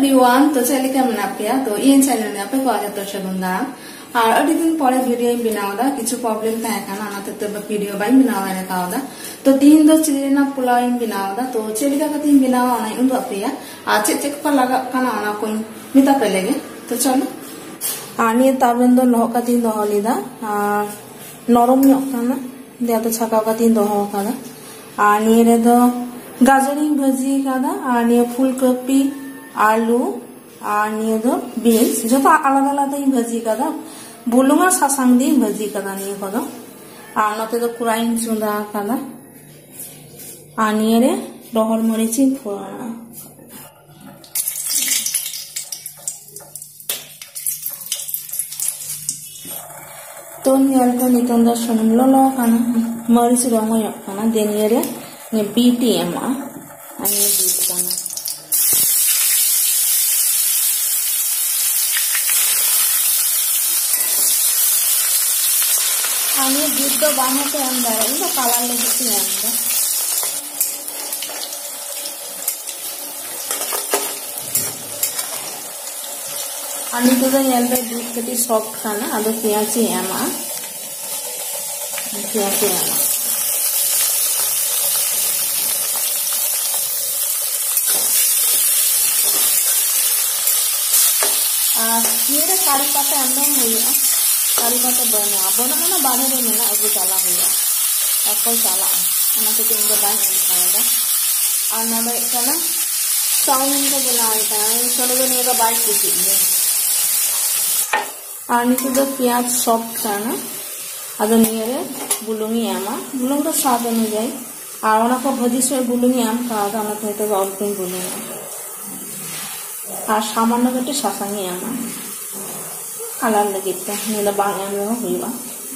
everyone, तो चलिए क्या मना पे तो इन चैनल में आपको आगे तो शगुंदा और अभी दिन परे वीडियो बनाओदा किछु प्रॉब्लम था खाना ना तो वीडियो बाई बनाओदा ने काओदा तो तीन दो चीजें ना पुलाव बनाओदा तो चलिए का तीन बनाओ ना उन पे आ चेक पर लगा खाना ना कोई मिता पहले तो चलो आनी ताबेन दो लोह का तीन दो हलीदा नरम ᱧᱚᱜ kana dia तो छकाव का तीन दो kada आनी रे दो गाजरी भाजी kada आनी फूलकपी आलू आनी दो बीन्स जो तो आलादा आलादा ही भाजी kada बुलुंगा सासांग दी भाजी kada निये को नते दो कुराइन चुंदा kada आनी रे रोहर मरीची फोड़ना तो नियल को नितंदा सुनम लोलो kana मरीच रोंगो yok kana deniere ne BTM ani bit kana ani bit do bang hote andar ini color lagi sih andar ani to the niel do bit kati soft kana ado piyachi ema piyachi ema मेरे कारी पाता अंदर हुआ कारी पाता बना बना mana बाहर में ना अगु चला हुआ कोई चला अना तो तीन दो बाई अंदर और ना भाई चला चाउमीन को बनाता है चलो तो नहीं का बाई कुछ है आनी तो प्याज सॉफ्ट करना अदो निये बुलुंगी आमा बुलुंग तो स्वाद अनुयायी और ओना को भाजी से बुलुंगी आम का आधा ना तो इतना अल्प ही बुलुंगी और सामान्य कटे सासांगी आमा कलर लगे तो नीला बांग में हुआ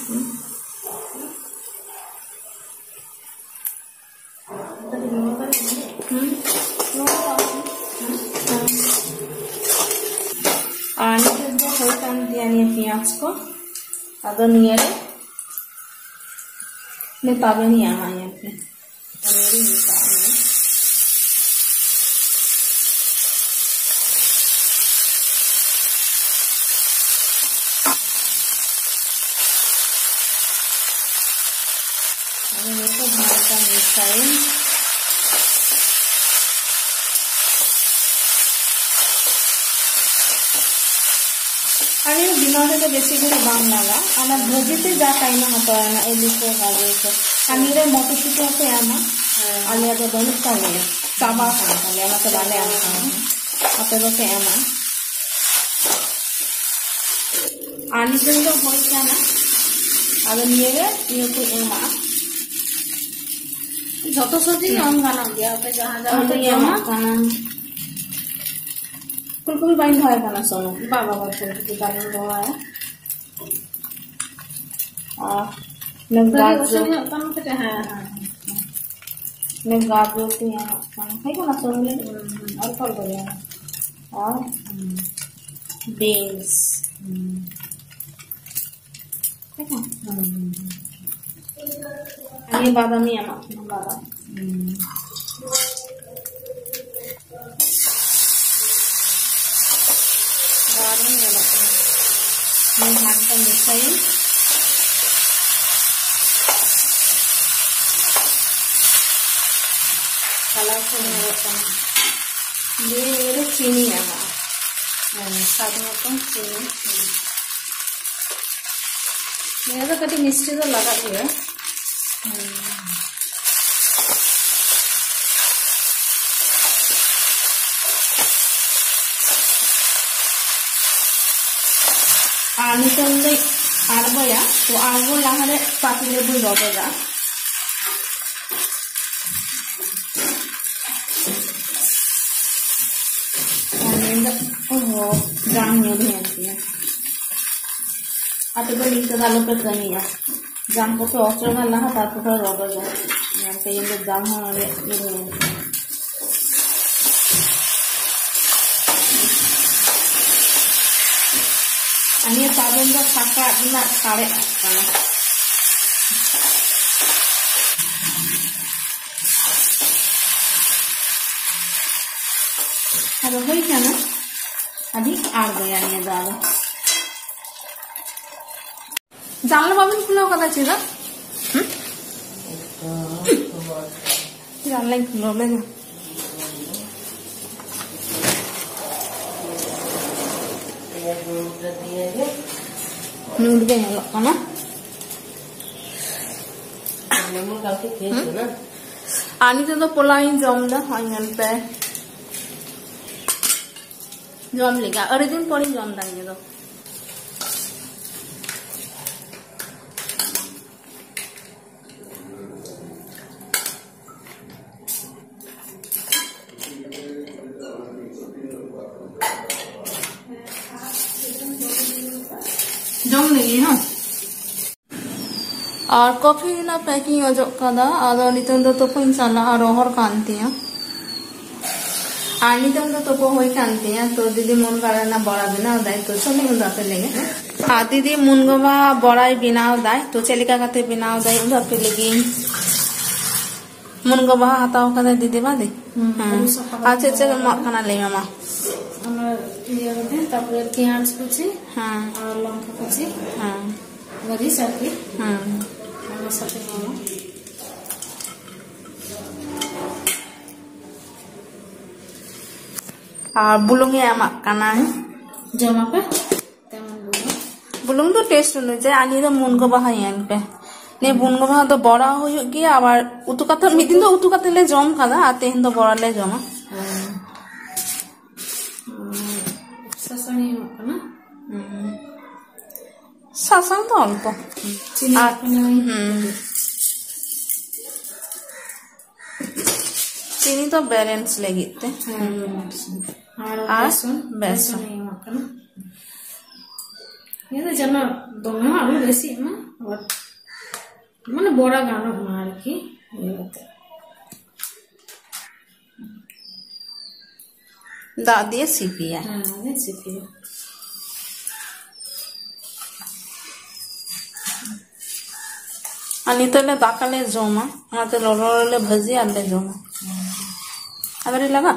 प्याज को अदो निये ने ताबे नहीं आना यहाँ पे मेरी निकाल मेरे को भाता मिसाइल अरे बिना तो बेसी করে বাং লাগা আমার ভাজিতে যা টাইম হতো না এলিকো গাজর को আনিরে মটরশুঁটি আছে আমা আলিয়া তো দনুক কালে চাবা কালে আমা তো বালে আমা আপে তো আমা আনি তো হই না আলো নিয়ে নিয়ে তো আমা যত সবজি আম গানা দিয়া আপে जहां जहां तो আমা গানা कुल बाइन है खाना सोनो बाबा का फूल बाइन हुआ है और गाजर ने गाजर के यहाँ खाना है खाना सोनो ले और फल बढ़िया और बीन्स ये बादामी है ना बादाम घंटा मिसाइल कलर को ये चीनी है साथ में तो चीनी मेरा तो कभी मिस्टी तो लगा दिया आनी तो आरबया तो आरबो लाहारे पातिले बुई रबेगा ओहो जाम में भी आती है आते तो लिंक डालो पे करनी है जाम को तो ऑस्ट्रेल में लहा ताकि तो रबेगा यहाँ पे ये जाम होने ये अनि ताबेन दो साका ना सारे kana अरे होई क्या ना अभी आड़ गया ये दादा जानला बाबन खुला कदा चेदा जानला खुला ले ना नूड के हेलो ना लेमन काफी खेस ना आनी तो पोलाई जम दा हांगन पे जम लेगा अरे दिन पड़ी जम दा ये तो जम लेगी ना और कॉफी ना पैकिंग अजो कदा आदो नितन दो तो कोई साला रोहर कांती है आनी नितन दो तो होई कांती है तो दीदी मन करे ना बड़ा बिना दाई तो चले उदा पे लेगे आ दीदी मुनगवा बड़ा बिनाव दाई तो चलिका काते बिनाव दाई उदा पे लेगी मुनगवा हताओ कदा दीदी बादे अच्छा अच्छा मत खाना ले मामा ये होते तापर प्याज कुची हां और लंका कुची हां वरी साथी साथे मामा और बुलुंग एमा काना है जमा पे तेमन बुलुंग तो टेस्ट अनुযায়ী आनी तो मुनगवा हायान पे ने मुनगवा तो बड़ा होय गया आबार उतु कथा मिदिन तो उतु कथा ले जम खादा आ तेहन तो बड़ा ले जमा ससनी ना सासांग तो अल्प चीनी तो बैलेंस लेगिते और बेसन ये तो जना दोनों आलू बेसी ना और माने बड़ा गाना मार की ये होता दादी सीपिया हां ये सीपिया अनि तो ले दाकाले जोमा आते लोलोले भजी आले जोमा अबरे लगा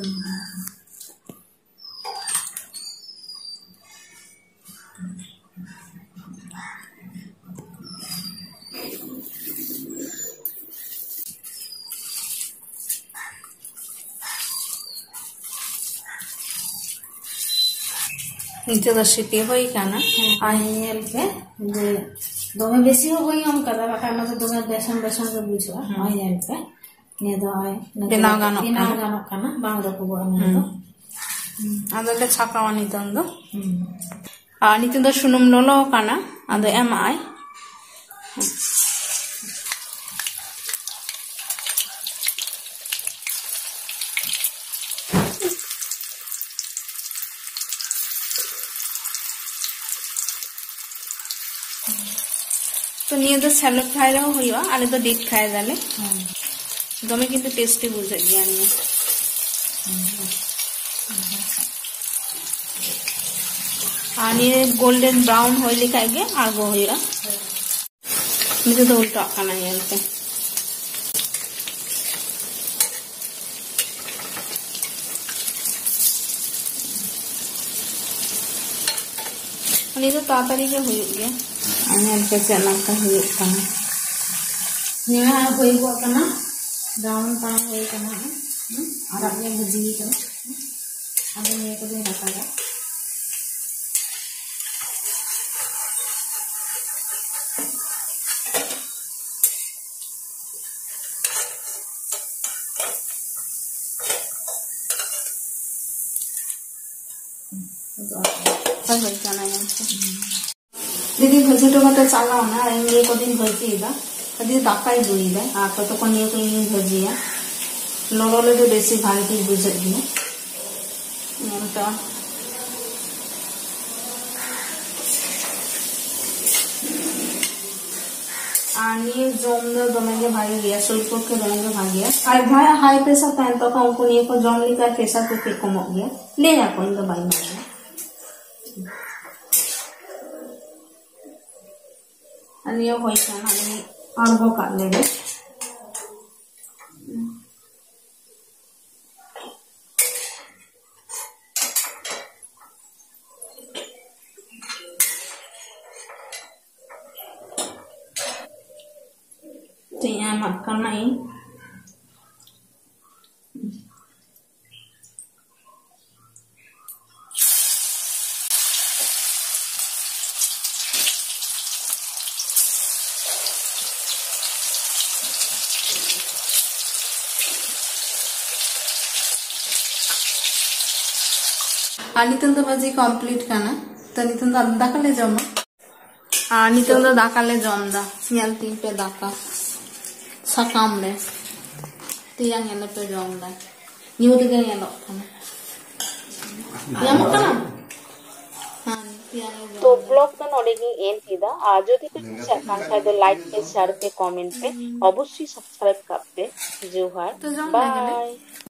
नीचे तो सीपी होई काना आयल के जे दोमे बेसी हो गई हम कदा काना तो दोमे बेसन बेसन के बुझवा आयल के ने दो आय बिना गानो काना बांग दको बन तो ಅದಲ್ಲೇ ಚಾಕವಾನಿ ತಂದು ನಿತಿಂದ ಶುನುಮ್ ಲೋಲೋ ಕಾನ ಅದು ಎಮ್ ಐ तो निये दो सैलड खाए रहो हुआ आले तो डीप खाए जाले दमे किंतु टेस्टी बुझे गया निये आनी गोल्डन ब्राउन हो लिखा गया आगो होइरा मुझे तो उल्टा खाना है इनके अनि तो तातारी के हुई गया अनि इनके चना का हुई खाना निया होई को खाना ब्राउन पान होई खाना और आगे भुजी तो आगे ये को दे रखा दीदी भजी तो मतलब चाला ना ये को दिन भजी इदा कदी दाकाई दुई दे आ तो कोन ये को इन भजी है लोलोले तो बेसी भारी बुझे दिए तो आनी जोम दो दमेंगे भाई गया सुल्पो के दमेंगे भाई गया और भाई हाई प्रेशर पैन तो का उनको ये को जोम लिका प्रेशर को के कम हो गया ले जा कोई तो भाई मार अनि यो होई खाना अनि अर्गो काट लेबे emak kana ini. नितन तो भाजी कंप्लीट करना तो नितन तो दाका ले जमा नितन तो दाका ले जम दा nyal tin pe daka sakam le tiang yang pe jom da nyu de yang lo kana yang kana तो ब्लॉग तो नोडे गी एंड किदा आज যদি কিছু কান খাই তো লাইক पे शेयर पे कमेंट पे अवश्य सब्सक्राइब करते जोहार बाय।